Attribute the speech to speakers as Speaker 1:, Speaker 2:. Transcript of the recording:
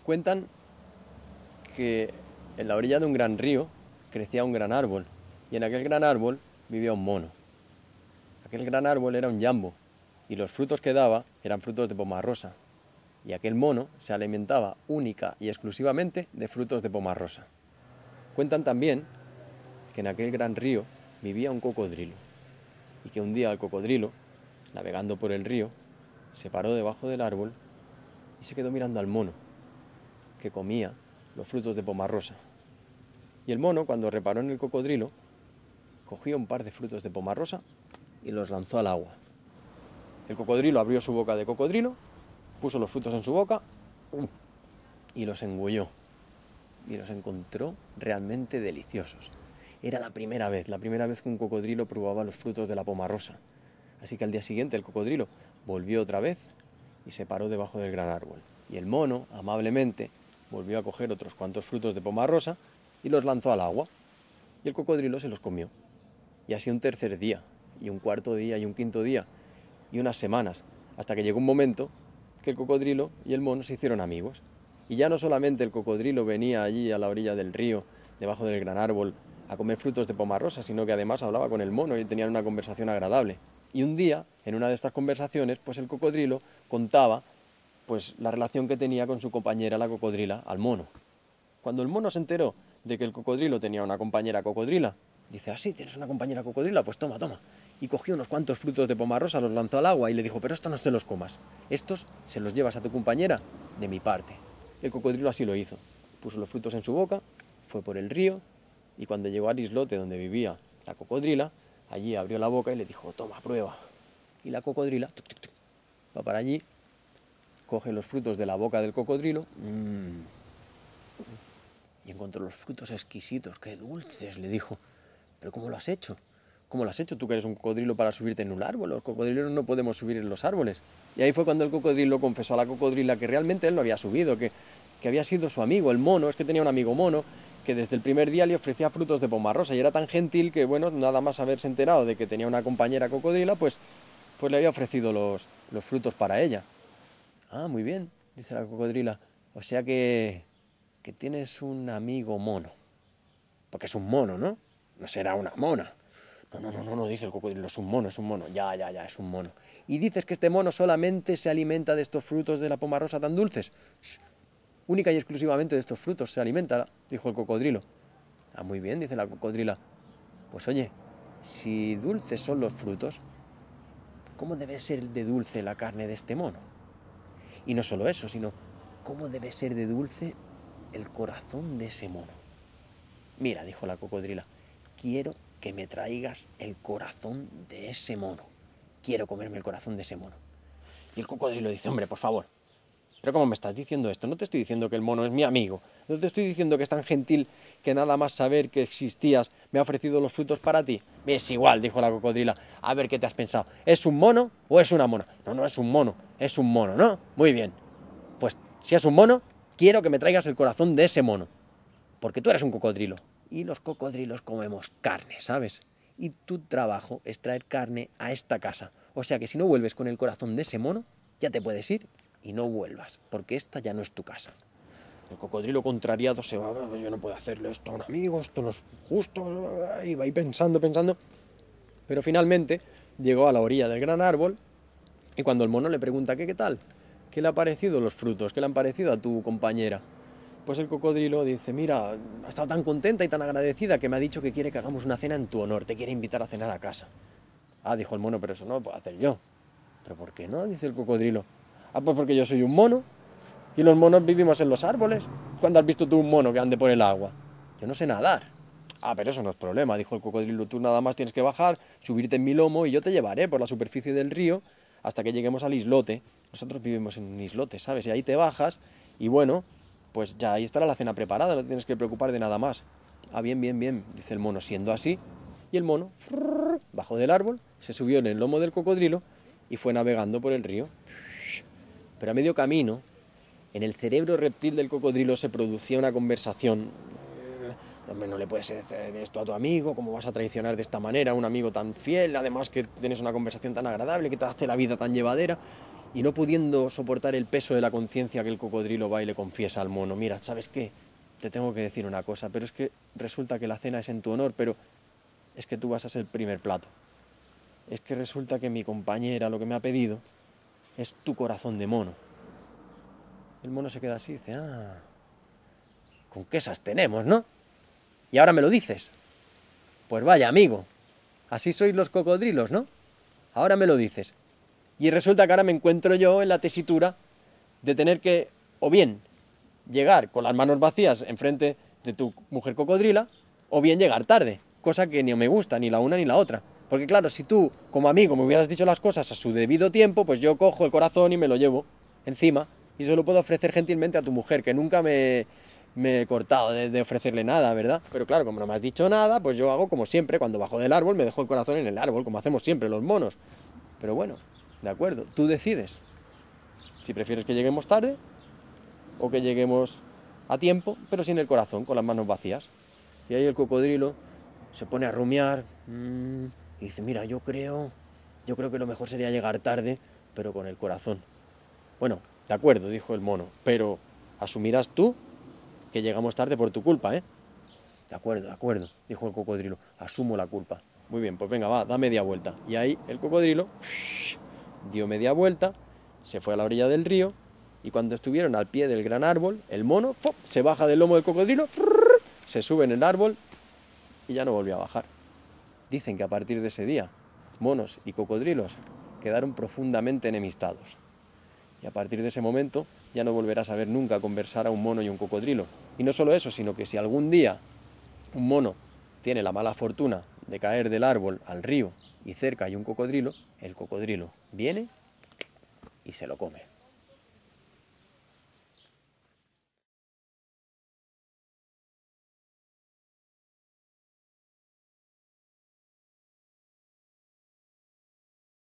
Speaker 1: Cuentan que en la orilla de un gran río crecía un gran árbol, y en aquel gran árbol vivía un mono. Aquel gran árbol era un yambo, y los frutos que daba eran frutos de pomarrosa, y aquel mono se alimentaba única y exclusivamente de frutos de pomarrosa. Cuentan también que en aquel gran río vivía un cocodrilo, y que un día el cocodrilo, navegando por el río, se paró debajo del árbol y se quedó mirando al mono, que comía los frutos de pomarrosa. Y el mono, cuando reparó en el cocodrilo, cogió un par de frutos de pomarrosa y los lanzó al agua. El cocodrilo abrió su boca de cocodrilo, puso los frutos en su boca y los engulló. Y los encontró realmente deliciosos. Era la primera vez que un cocodrilo probaba los frutos de la pomarrosa. Así que al día siguiente el cocodrilo volvió otra vez y se paró debajo del gran árbol. Y el mono, amablemente, volvió a coger otros cuantos frutos de pomarrosa y los lanzó al agua. Y el cocodrilo se los comió. Y así un tercer día, y un cuarto día, y un quinto día, y unas semanas, hasta que llegó un momento que el cocodrilo y el mono se hicieron amigos. Y ya no solamente el cocodrilo venía allí a la orilla del río, debajo del gran árbol, a comer frutos de pomarrosa, sino que además hablaba con el mono y tenían una conversación agradable. Y un día, en una de estas conversaciones, pues el cocodrilo contaba pues la relación que tenía con su compañera la cocodrila al mono. Cuando el mono se enteró de que el cocodrilo tenía una compañera cocodrila, dice: ¿ah, sí, tienes una compañera cocodrila? Pues toma, toma. Y cogió unos cuantos frutos de pomarrosa, los lanzó al agua y le dijo: pero estos no te los comas, estos se los llevas a tu compañera de mi parte. El cocodrilo así lo hizo, puso los frutos en su boca, fue por el río y cuando llegó al islote donde vivía la cocodrila, allí abrió la boca y le dijo: toma, prueba. Y la cocodrila tuc, tuc, tuc, va para allí, coge los frutos de la boca del cocodrilo y encontró los frutos exquisitos, qué dulces, le dijo. ¿Pero cómo lo has hecho? ¿Cómo lo has hecho? Tú que eres un cocodrilo para subirte en un árbol. Los cocodrilos no podemos subir en los árboles. Y ahí fue cuando el cocodrilo confesó a la cocodrila que realmente él no había subido, que había sido su amigo, el mono. Es que tenía un amigo mono que desde el primer día le ofrecía frutos de pomarrosa y era tan gentil que, bueno, nada más haberse enterado de que tenía una compañera cocodrila, pues le había ofrecido los frutos para ella. Ah, muy bien, dice la cocodrila. O sea que tienes un amigo mono. Porque es un mono, ¿no? No será una mona. No, dice el cocodrilo, es un mono. Ya, es un mono. Y dices que este mono solamente se alimenta de estos frutos de la pomarrosa tan dulces. Shh. Única y exclusivamente de estos frutos se alimenta, dijo el cocodrilo. Ah, muy bien, dice la cocodrila. Pues oye, si dulces son los frutos, ¿cómo debe ser de dulce la carne de este mono? Y no solo eso, sino ¿cómo debe ser de dulce el corazón de ese mono? Mira, dijo la cocodrila, quiero que me traigas el corazón de ese mono. Quiero comerme el corazón de ese mono. Y el cocodrilo dice: hombre, por favor, ¿pero cómo me estás diciendo esto? No te estoy diciendo que el mono es mi amigo. No te estoy diciendo que es tan gentil que nada más saber que existías me ha ofrecido los frutos para ti. Es igual, dijo la cocodrila. A ver, ¿qué te has pensado? ¿Es un mono o es una mona? No, es un mono, ¿no? Muy bien. Pues si es un mono, quiero que me traigas el corazón de ese mono. Porque tú eres un cocodrilo. Y los cocodrilos comemos carne, ¿sabes? Y tu trabajo es traer carne a esta casa. O sea que si no vuelves con el corazón de ese mono, ya te puedes ir y no vuelvas, porque esta ya no es tu casa. El cocodrilo contrariado se va: yo no puedo hacerle esto a un amigo, esto no es justo. Y va ahí pensando. Pero finalmente llegó a la orilla del gran árbol y cuando el mono le pregunta: ¿qué tal? ¿Qué le han parecido los frutos? ¿Qué le han parecido a tu compañera? Pues el cocodrilo dice: mira, ha estado tan contenta y tan agradecida que me ha dicho que quiere que hagamos una cena en tu honor, te quiere invitar a cenar a casa. Ah, dijo el mono, pero eso no lo puedo hacer yo. ¿Pero por qué no? Dice el cocodrilo. Ah, pues porque yo soy un mono y los monos vivimos en los árboles. ¿Cuándo has visto tú un mono que ande por el agua? Yo no sé nadar. Ah, pero eso no es problema, dijo el cocodrilo. Tú nada más tienes que bajar, subirte en mi lomo y yo te llevaré por la superficie del río hasta que lleguemos al islote. Nosotros vivimos en un islote, ¿sabes? Y ahí te bajas y bueno, pues ya ahí estará la cena preparada, no te tienes que preocupar de nada más. Ah, bien, dice el mono. Siendo así, y el mono bajó del árbol, se subió en el lomo del cocodrilo y fue navegando por el río. Pero a medio camino, en el cerebro reptil del cocodrilo se producía una conversación. Hombre, no le puedes hacer esto a tu amigo, ¿cómo vas a traicionar de esta manera a un amigo tan fiel? Además que tienes una conversación tan agradable, que te hace la vida tan llevadera. y no pudiendo soportar el peso de la conciencia que el cocodrilo va y le confiesa al mono, mira, ¿sabes qué? Te tengo que decir una cosa, pero es que resulta que la cena es en tu honor, pero es que tú vas a ser el primer plato. Es que resulta que mi compañera lo que me ha pedido es tu corazón de mono. El mono se queda así y dice, con qué esas tenemos, ¿no? Y ahora me lo dices. Pues vaya, amigo, así sois los cocodrilos, ¿no? Ahora me lo dices. Y resulta que ahora me encuentro yo en la tesitura de tener que, o bien, llegar con las manos vacías enfrente de tu mujer cocodrila, o bien llegar tarde, cosa que ni me gusta, ni la una ni la otra. Porque claro, si tú, como amigo, me hubieras dicho las cosas a su debido tiempo, pues yo cojo el corazón y me lo llevo encima, y se lo puedo ofrecer gentilmente a tu mujer, que nunca me he cortado de ofrecerle nada, ¿verdad? Pero claro, como no me has dicho nada, pues yo hago como siempre, cuando bajo del árbol me dejo el corazón en el árbol, como hacemos siempre los monos. Pero bueno, de acuerdo, tú decides si prefieres que lleguemos tarde o que lleguemos a tiempo, pero sin el corazón, con las manos vacías. Y ahí el cocodrilo se pone a rumiar y dice, mira, yo creo que lo mejor sería llegar tarde, pero con el corazón. Bueno, de acuerdo, dijo el mono, pero asumirás tú que llegamos tarde por tu culpa, ¿eh? De acuerdo, dijo el cocodrilo, asumo la culpa. Muy bien, pues venga, va, da media vuelta. Y ahí el cocodrilo dio media vuelta, se fue a la orilla del río, y cuando estuvieron al pie del gran árbol, el mono se baja del lomo del cocodrilo, se sube en el árbol y ya no volvió a bajar. Dicen que a partir de ese día, monos y cocodrilos quedaron profundamente enemistados. Y a partir de ese momento ya no volverás a ver nunca conversar a un mono y un cocodrilo. Y no solo eso, sino que si algún día un mono tiene la mala fortuna de caer del árbol al río y cerca hay un cocodrilo, el cocodrilo viene y se lo come.